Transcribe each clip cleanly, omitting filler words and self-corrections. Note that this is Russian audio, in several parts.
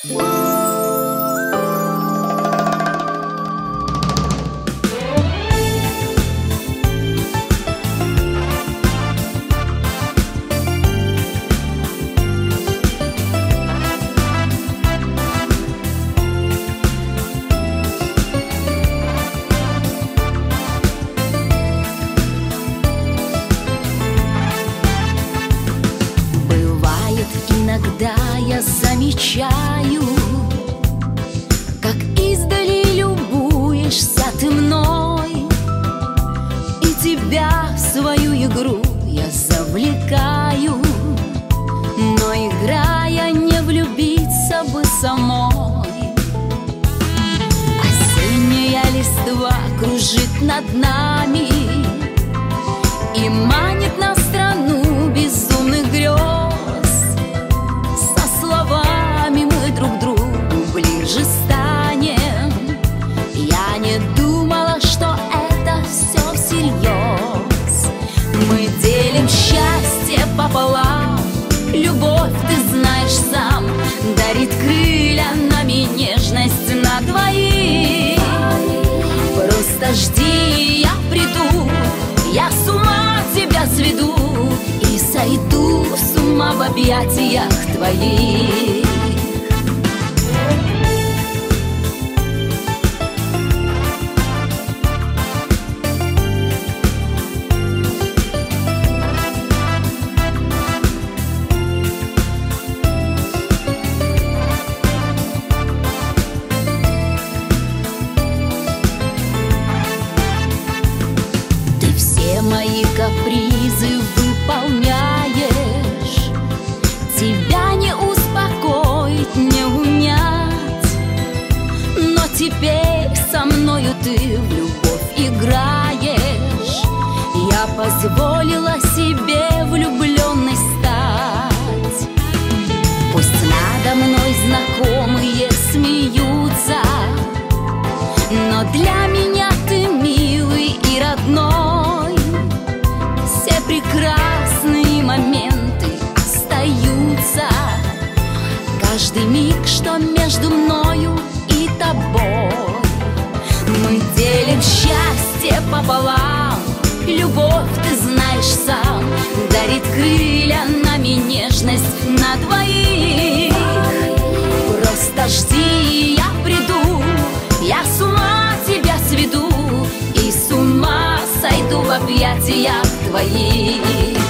Иногда я замечаю, как издали любуешься ты мной, и тебя в свою игру я завлекаю. Но играя, не влюбиться бы самой. Осенняя листва кружит над нами и манит на страну безумных грез. Друг другу ближе станем. Я не думала, что это все всерьез. Мы делим счастье пополам. Любовь, ты знаешь сам, дарит крылья нам и нежность на двоих. Просто жди, я приду, я с ума тебя сведу и сойду с ума в объятиях твоих. Мои капризы выполняешь, тебя не успокоить, не унять. Но теперь со мною ты в любовь играешь. Я позволила себе влюбленной стать. Пусть надо мной знакомые смеются, но для меня ты милый и родной. Все прекрасные моменты остаются. Каждый миг, что между мною и тобой. Мы делим счастье пополам. Любовь, ты знаешь сам, дарит крылья нам и нежность на двоих. Просто жди, я приду, я с ума тебя сведу и с ума сойду в объятиях твоих.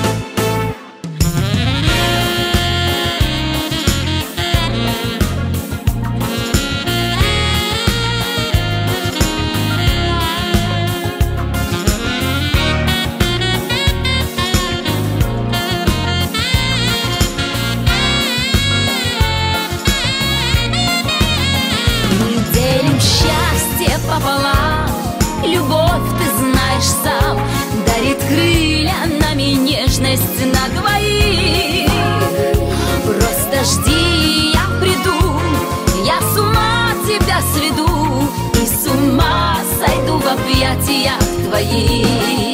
Мы делим счастье пополам. Любовь, ты знаешь сам, дарит крылья нам и нежность на двоих. Просто жди, я приду, я с ума тебя сведу и с ума сойду в объятиях твоих.